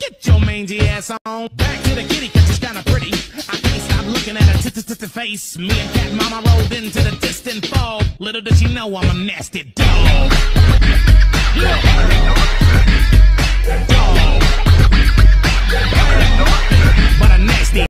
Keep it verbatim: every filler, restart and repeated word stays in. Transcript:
Get your mangy ass on. Back to the kitty, cause she's kinda pretty. I can't stop looking at her t-t-t-t face. Me and Cat Mama rolled into the distant fog. Little did she know I'm a nasty dog. Look.